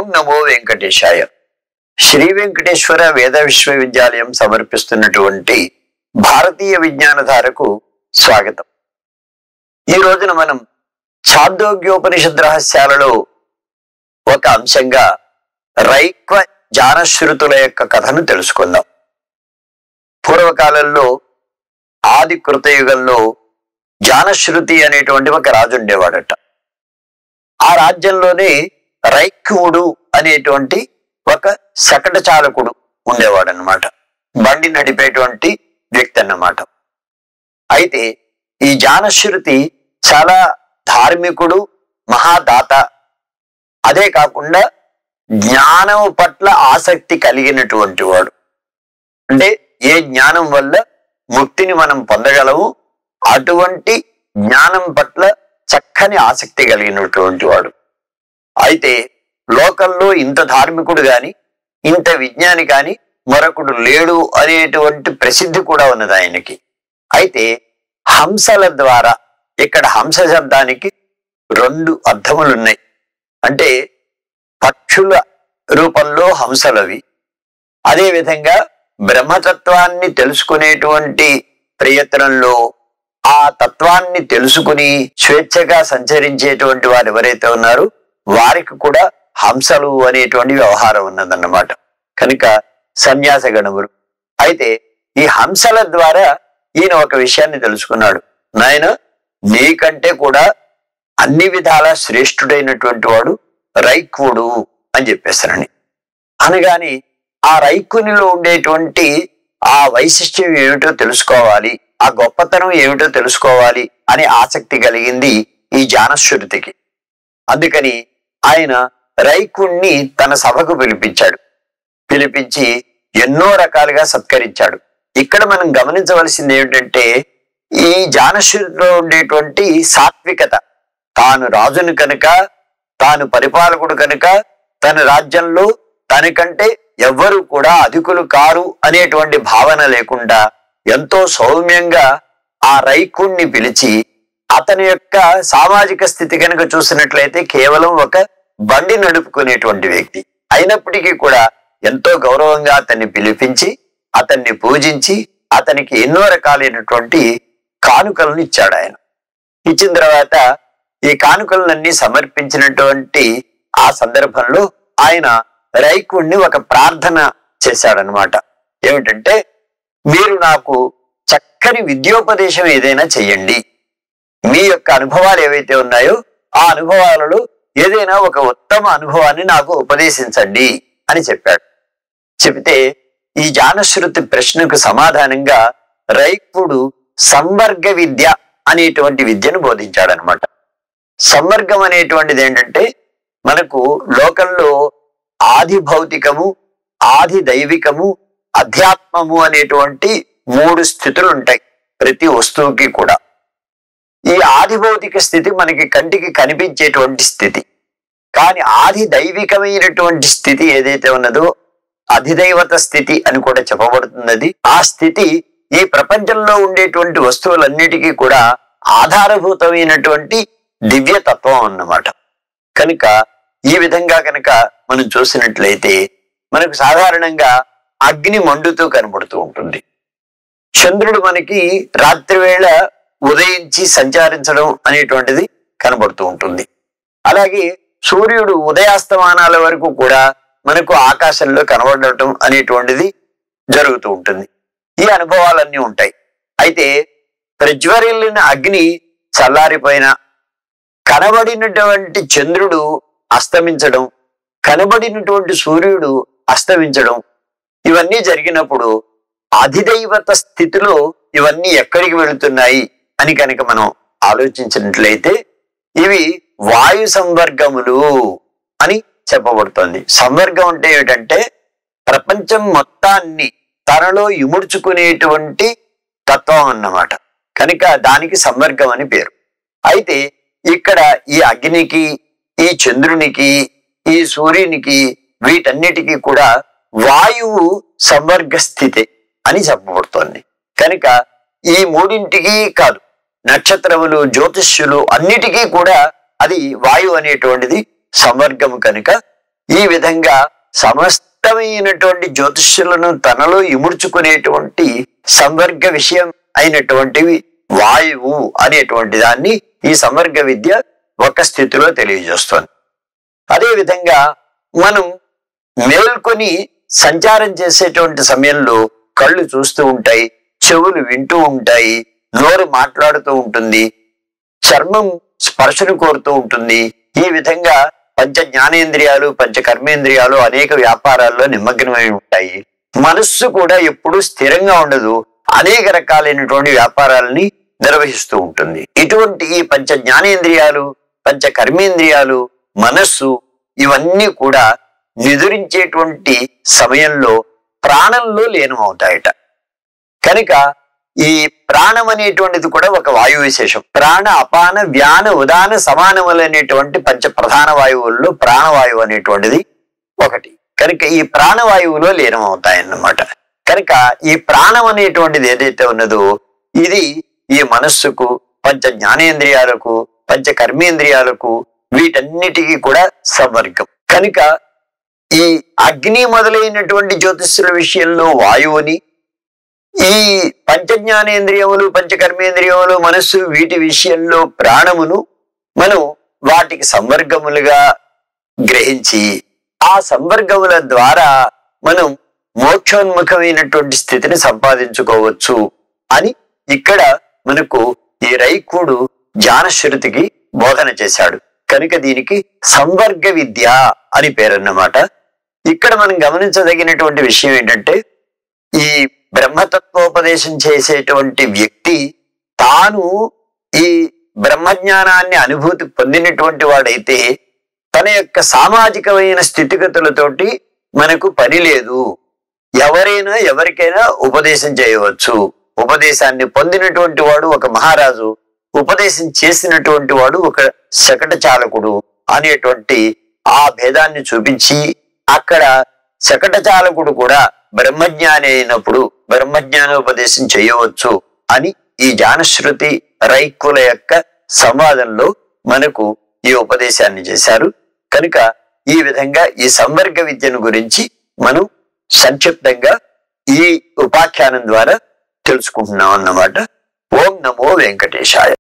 నమో వెంకటేశాయ. శ్రీ వెంకటేశ్వర వేద విశ్వవిద్యాలయం సమర్పిస్తున్నటువంటి భారతీయ విజ్ఞానధారకు స్వాగతం. ఈ రోజున మనం ఛాందోగ్యోపనిషద్ రహస్యాలలో ఒక అంశంగా రైక్వ జానశ్రుతుల యొక్క కథను తెలుసుకుందాం. పూర్వకాలంలో ఆది కృతయుగంలో జానశ్రుతి అనేటువంటి ఒక రాజు ఉండేవాడట. ఆ రాజ్యంలోనే రైక్వుడు అనేటువంటి ఒక శకట చాలకుడు ఉండేవాడనమాట. బండి నడిపేటువంటి వ్యక్తి అన్నమాట. అయితే ఈ జానశ్రుతి చాలా ధార్మికుడు, మహాదాత. అదే కాకుండా జ్ఞానం పట్ల ఆసక్తి కలిగినటువంటి వాడు. అంటే ఏ జ్ఞానం వల్ల ముక్తిని మనం పొందగలము అటువంటి జ్ఞానం పట్ల చక్కని ఆసక్తి కలిగినటువంటి వాడు. అయితే లోకంలో ఇంత ధార్మికుడు గాని ఇంత విజ్ఞాని కాని మరొకడు లేడు అనేటువంటి ప్రసిద్ధి కూడా ఉన్నది ఆయనకి. అయితే హంసల ద్వారా, ఇక్కడ హంస శబ్దానికి రెండు అర్థములున్నాయి. అంటే పక్షుల రూపంలో హంసలవి, అదేవిధంగా బ్రహ్మతత్వాన్ని తెలుసుకునేటువంటి ప్రయత్నంలో ఆ తత్వాన్ని తెలుసుకుని స్వేచ్ఛగా సంచరించేటువంటి వారు ఎవరైతే ఉన్నారో వారికి కూడా హంసలు అనేటువంటి వ్యవహారం ఉన్నదన్నమాట. కనుక సన్యాస గణములు. అయితే ఈ హంసల ద్వారా ఈయన ఒక విషయాన్ని తెలుసుకున్నాడు. నాయన, నీకంటే కూడా అన్ని విధాల శ్రేష్ఠుడైనటువంటి వాడు రైక్వుడు అని చెప్పేస్తానని అనగాని ఆ రైక్కునిలో ఉండేటువంటి ఆ వైశిష్ట్యం ఏమిటో తెలుసుకోవాలి, ఆ గొప్పతనం ఏమిటో తెలుసుకోవాలి అనే ఆసక్తి కలిగింది ఈ జానశ్రుతికి. అందుకని ఆయన రైకుణ్ణి తన సభకు పిలిపించాడు. పిలిపించి ఎన్నో రకాలుగా సత్కరించాడు. ఇక్కడ మనం గమనించవలసింది ఏమిటంటే ఈ జానశ్రుతిలో ఉండేటువంటి సాత్వికత. తాను రాజును కనుక, తాను పరిపాలకుడు కనుక తన రాజ్యంలో తనకంటే ఎవ్వరూ కూడా అధికులు కారు అనేటువంటి భావన లేకుండా ఎంతో సౌమ్యంగా ఆ రైకుణ్ణి పిలిచి, అతని యొక్క సామాజిక స్థితి కనుక చూసినట్లయితే కేవలం ఒక బండి నడుపుకునేటువంటి వ్యక్తి అయినప్పటికీ కూడా ఎంతో గౌరవంగా అతన్ని పిలిపించి అతన్ని పూజించి అతనికి ఎన్నో రకాలైనటువంటి కానుకలను ఇచ్చాడు. ఆయన ఇచ్చిన తర్వాత ఈ కానుకలన్నీ సమర్పించినటువంటి ఆ సందర్భంలో ఆయన రైకుణ్ణి ఒక ప్రార్థన చేశాడనమాట. ఏమిటంటే, మీరు నాకు చక్కని విద్యోపదేశం ఏదైనా చెయ్యండి. మీ యొక్క అనుభవాలు ఏవైతే ఉన్నాయో ఆ అనుభవాలలో ఏదైనా ఒక ఉత్తమ అనుభవాన్ని నాకు ఉపదేశించండి అని చెప్పాడు. చెబితే ఈ జానశ్రుతి ప్రశ్నకు సమాధానంగా రైక్వుడు సంవర్గ విద్య అనేటువంటి విద్యను బోధించాడనమాట. సంవర్గం అనేటువంటిది ఏంటంటే, మనకు లోకంలో ఆది భౌతికము, ఆది దైవికము, అధ్యాత్మము అనేటువంటి మూడు స్థితులు ఉంటాయి ప్రతి వస్తువుకి కూడా. ఈ ఆది భౌతిక స్థితి మనకి కంటికి కనిపించేటువంటి స్థితి. కానీ ఆది దైవికమైనటువంటి స్థితి ఏదైతే ఉన్నదో అధిదైవత స్థితి అని కూడా చెప్పబడుతున్నది. ఆ స్థితి ఈ ప్రపంచంలో ఉండేటువంటి వస్తువులన్నిటికీ కూడా ఆధారభూతమైనటువంటి దివ్యతత్వం అన్నమాట. కనుక ఈ విధంగా కనుక మనం చూసినట్లయితే మనకు సాధారణంగా అగ్ని మండుతూ కనబడుతూ ఉంటుంది. చంద్రుడు మనకి రాత్రివేళ ఉదయించి సంచారించడం అనేటువంటిది కనబడుతూ ఉంటుంది. అలాగే సూర్యుడు ఉదయాస్తమానాల వరకు కూడా మనకు ఆకాశంలో కనబడటం అనేటువంటిది జరుగుతూ ఉంటుంది. ఈ అనుభవాలన్నీ ఉంటాయి. అయితే ప్రజ్వరిల్లిన అగ్ని చల్లారిపోయిన, కనబడినటువంటి చంద్రుడు అస్తమించడం, కనబడినటువంటి సూర్యుడు అస్తమించడం, ఇవన్నీ జరిగినప్పుడు అధిదైవత స్థితిలో ఇవన్నీ ఎక్కడికి వెళుతున్నాయి అని కనుక మనం ఆలోచించినట్లయితే ఇవి వాయు సంవర్గములు అని చెప్పబడుతోంది. సంవర్గం అంటే ఏమిటంటే ప్రపంచం మొత్తాన్ని తనలో ఇముడ్చుకునేటువంటి తత్వం అన్నమాట. కనుక దానికి సంవర్గం అని పేరు. అయితే ఇక్కడ ఈ అగ్నికి, ఈ చంద్రునికి, ఈ సూర్యునికి, వీటన్నిటికీ కూడా వాయువు సంవర్గ స్థితి అని చెప్పబడుతోంది. కనుక ఈ మూడింటికి కాదు, నక్షత్రములు, జ్యోతిష్యులు అన్నిటికీ కూడా అది వాయువు అనేటువంటిది సంవర్గము. కనుక ఈ విధంగా సమస్తమైనటువంటి జ్యోతిష్యులను తనలో ఇముడ్చుకునేటువంటి సంవర్గ విషయం అయినటువంటివి వాయువు అనేటువంటి దాన్ని ఈ సంవర్గ విద్య ఒక స్థితిలో తెలియజేస్తుంది. అదే విధంగా మనం మేల్కొని సంచారం చేసేటువంటి సమయంలో కళ్ళు చూస్తూ ఉంటాయి, చెవులు వింటూ ఉంటాయి, నోరు మాట్లాడుతూ ఉంటుంది, చర్మం స్పర్శను కోరుతూ ఉంటుంది. ఈ విధంగా పంచ జ్ఞానేంద్రియాలు పంచ కర్మేంద్రియాలు అనేక వ్యాపారాల్లో నిమగ్నమై ఉంటాయి. మనస్సు కూడా ఎప్పుడూ స్థిరంగా ఉండదు, అనేక రకాలైనటువంటి వ్యాపారాలని నిర్వహిస్తూ ఉంటుంది. ఇటువంటి ఈ పంచ జ్ఞానేంద్రియాలు పంచ కర్మేంద్రియాలు మనస్సు ఇవన్నీ కూడా నిదురించేటువంటి సమయంలో ప్రాణంలో లీనమవుతాయట. కనుక ఈ ప్రాణం అనేటువంటిది కూడా ఒక వాయు విశేషం. ప్రాణ అపాన వ్యాన ఉదాన సమానములైనటువంటి పంచ ప్రధాన వాయువుల్లో ప్రాణవాయువు అనేటువంటిది ఒకటి. కనుక ఈ ప్రాణవాయువులో లీనమవుతాయన్నమాట. కనుక ఈ ప్రాణం అనేటువంటిది ఏదైతే ఉన్నదో ఇది ఈ మనస్సుకు పంచ జ్ఞానేంద్రియాలకు పంచ కర్మేంద్రియాలకు వీటన్నిటికీ కూడా సంవర్గం. కనుక ఈ అగ్ని మొదలైనటువంటి జ్యోతిష్యుల విషయంలో వాయువుని, ఈ పంచ జ్ఞానేంద్రియములు పంచ కర్మేంద్రియములు మనస్సు వీటి విషయంలో ప్రాణమును మనం వాటికి సంవర్గములుగా గ్రహించి ఆ సంవర్గముల ద్వారా మనం మోక్షోన్ముఖమైనటువంటి స్థితిని సంపాదించుకోవచ్చు అని ఇక్కడ మనకు ఈ రైకుడు జ్ఞానశ్రుతికి బోధన చేశాడు. కనుక దీనికి సంవర్గ విద్య అని పేరన్నమాట. ఇక్కడ మనం గమనించదగినటువంటి విషయం ఏంటంటే ఈ బ్రహ్మతత్వోపదేశం చేసేటువంటి వ్యక్తి తాను ఈ బ్రహ్మజ్ఞానాన్ని అనుభూతి పొందినటువంటి వాడైతే తన యొక్క సామాజికమైన స్థితిగతులతోటి మనకు పని లేదు. ఎవరైనా ఎవరికైనా ఉపదేశం చేయవచ్చు. ఉపదేశాన్ని పొందినటువంటి వాడు ఒక మహారాజు, ఉపదేశం చేసినటువంటి వాడు ఒక శకట చాలకుడు అనేటువంటి ఆ భేదాన్ని చూపించి అక్కడ శకట చాలకుడు కూడా బ్రహ్మజ్ఞాని అయినప్పుడు బ్రహ్మజ్ఞానోపదేశం చేయవచ్చు అని ఈ జ్ఞానశ్రుతి రైకుల యొక్క సంవాదంలో మనకు ఈ ఉపదేశాన్ని చేశారు. కనుక ఈ విధంగా ఈ సంవర్గ విద్యను గురించి మనం సంక్షిప్తంగా ఈ ఉపాఖ్యానం ద్వారా తెలుసుకుంటున్నాం అన్నమాట. ఓం నమో వెంకటేశాయ.